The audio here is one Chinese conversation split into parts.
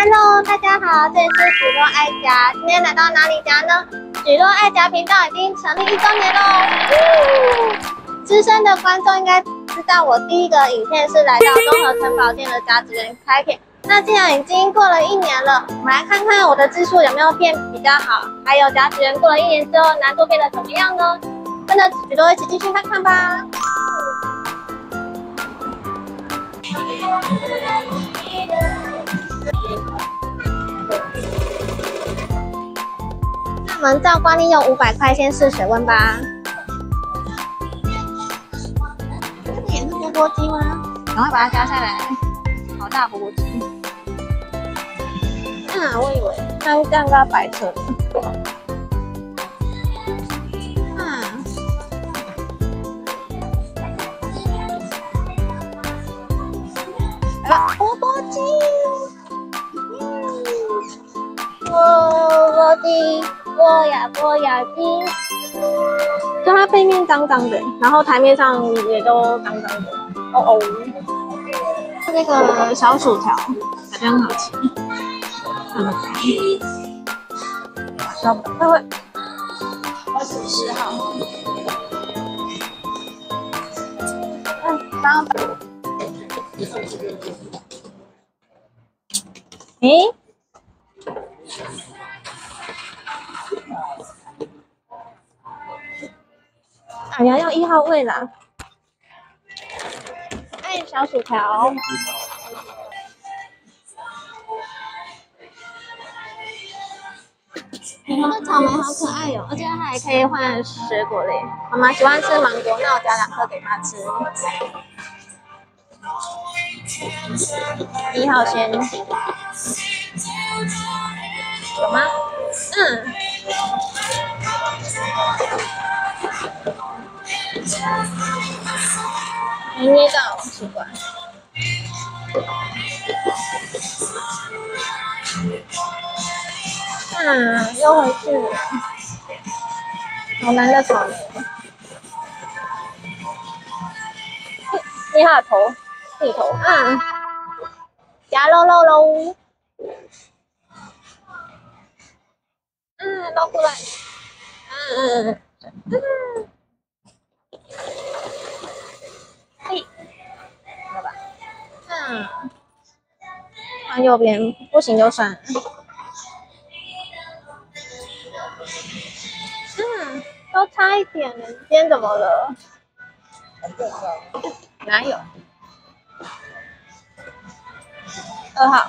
Hello， 大家好，这里是举若爱家。今天来到哪里家呢？举若爱家频道已经成立1周年喽！资深的观众应该知道，我第一个影片是来到综合城堡店的甲子园拍片。那既然已经过了1年了，我们来看看我的技术有没有变比较好，还有甲子园过了1年之后难度变得怎么样呢？跟着举若一起继续看看吧。那我们照惯例用500块先试水温吧。这个也是钵钵鸡吗？赶快把它加下来，好大钵钵鸡。啊，我以为像这样要白色的。钵钵鸡，钵钵鸡，钵呀钵呀鸡。就它背面脏脏的，然后台面上也都脏脏的。哦哦，那个小薯条好像很好吃。找不到，会10号。刚刚。诶，你要用1号位啦。爱小薯条。这草莓好可爱哦，而且它还可以换水果类。妈妈喜欢吃芒果，那我加2颗给她吃。1号先。有吗？没捏到，奇怪。又回去了，好难的草莓。捏它的头，地头，夹肉肉喽。捞过来。好吧。换右边，不行就算了。都差一点了，今天怎么了？哪有？2号。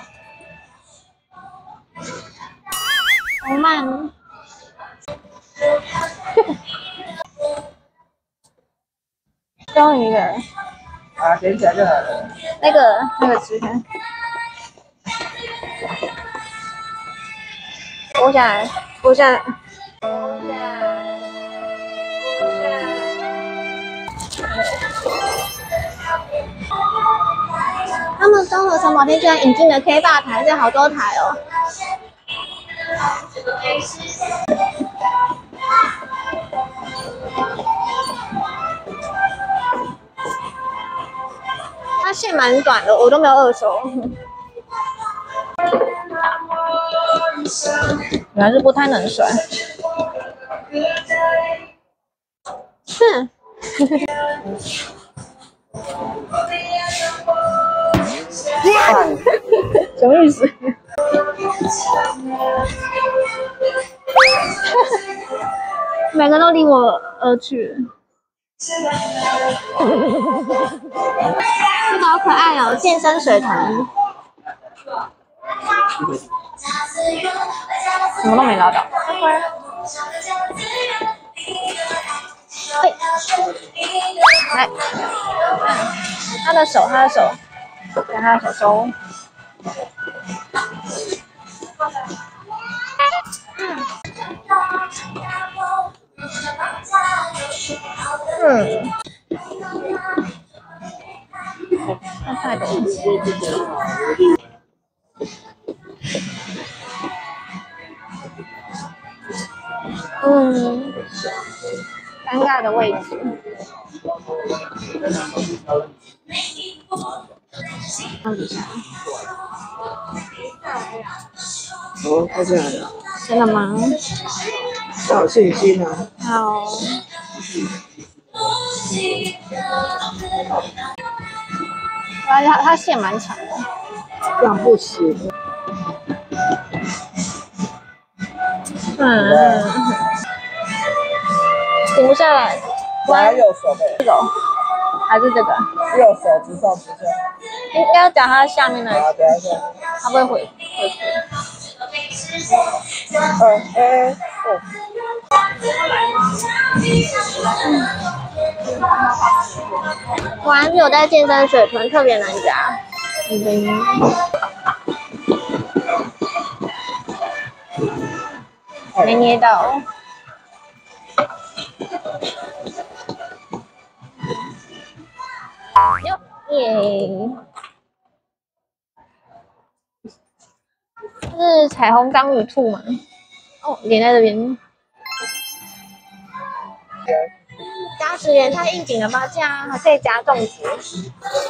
好慢。终于了。 点起来就好了。 那个吃看。拨下来，拨下来。他们综合城堡店居然引进了 K 吧台，这好多台哦。它线蛮短的，我都没有2手。原来是不太能甩。什么意思？每个都离我而去。这个好可爱哦，健身水豚。什么都没捞到。来，他的手，让他的手收。太快的。尴尬的位置。放底下。 哦，快进来了， 真的吗？ 要有信心啊！ 好。而且它线蛮长的， 这样不行。 停不下来。 拿右手呗， 这个还是这个？ 右手直上直下。 应该要讲它下面的， 啊，等一下。 它不会回。果然是有在健身水臀，特别难夹。没捏到。哟耶！这是彩虹章鱼兔吗？哦，连在这边。加10元太应景了吧？这样还可以加粽子。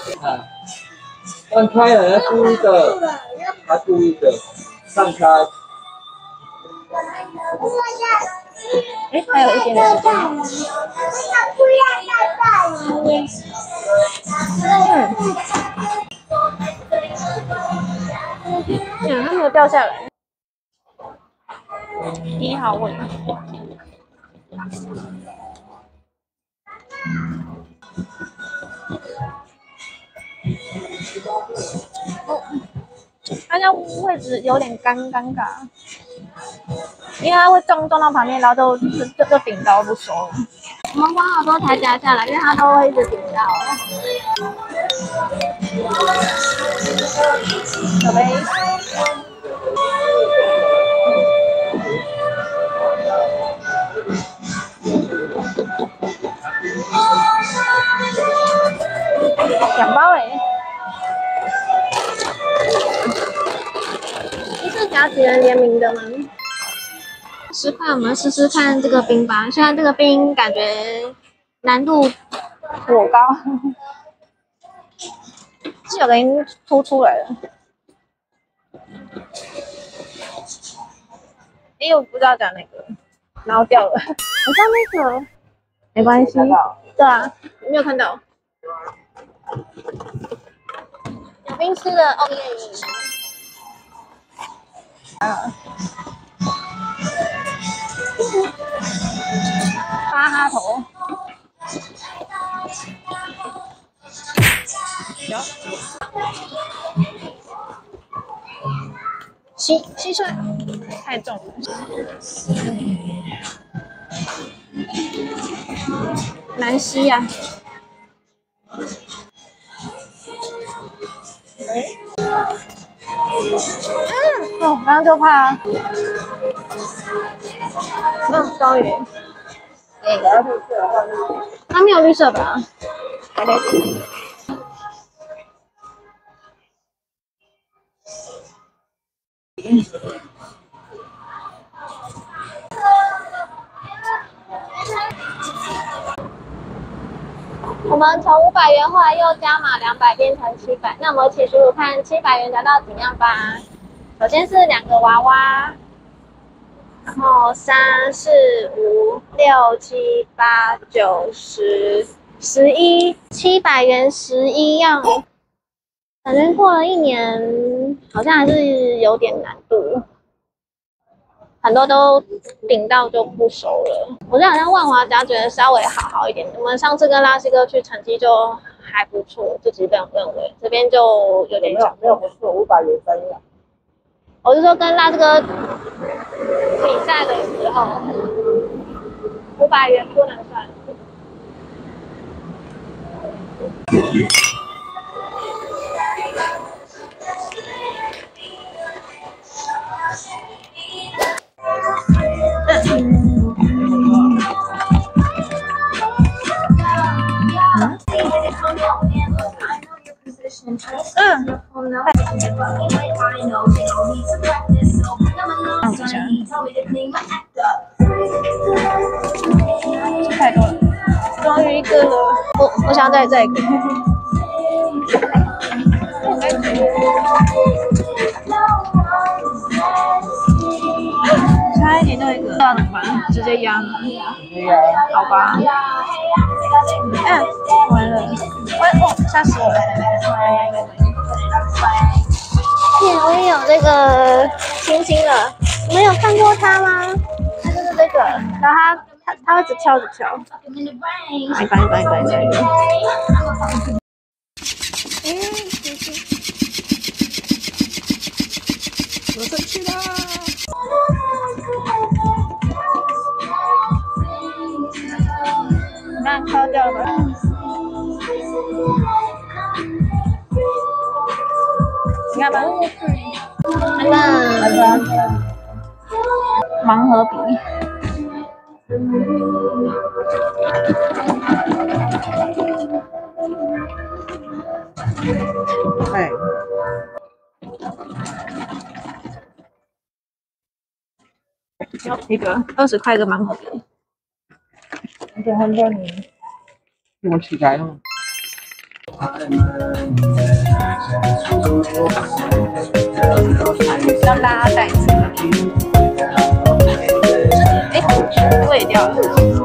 放开了，他故意的，他故意的，放开。 哎，还有一点点时间。它没有掉下来。你好稳。它这位置有点尴尬，因为它会撞到旁边，然后就顶到不熟了。我们关好之后才夹下来，因为它都会一直顶到。小杯。2包哎。这是甲子园联名的吗？10块，我们试试看这个冰吧。虽然这个冰感觉难度颇高，是有的已经凸出来了。我不知道讲哪个，然后掉了。我知道那个，没关系。对啊，没有看到。有冰吃的哦耶！巴哈头。蟋蟀太重了，难吸呀。哦，刚刚就怕。终于。它没有绿色吧？还得。我们从500元后来又加码200，变成700。那我们一起数数看700元达到怎样吧。首先是2个娃娃，然后3、4、5、6、7、8、9、10、11。700元11样，感觉过了1年，好像还是有点难度。很多都顶到就不熟了。我觉得好像万华家觉得稍微好一点。我们上次跟拉西哥去，成绩就还不错，自己认为这边就有点没有不错，500元3样。 我是说跟拉西哥比赛的时候，500元不能算。太多了，终于一个了。我想要再一个。 这样。好吧。完了，吓死我了！我也有这个星星了，你们有看过它吗？它就是这个，然后它会一直跳。拜。 我生气啦！ 你看敲掉了吧？你看吧，盲盒笔。 哎， 有一个20块一个盲盒笔。 你等很多年，我起来了。 要拉袋子。哎，位掉了。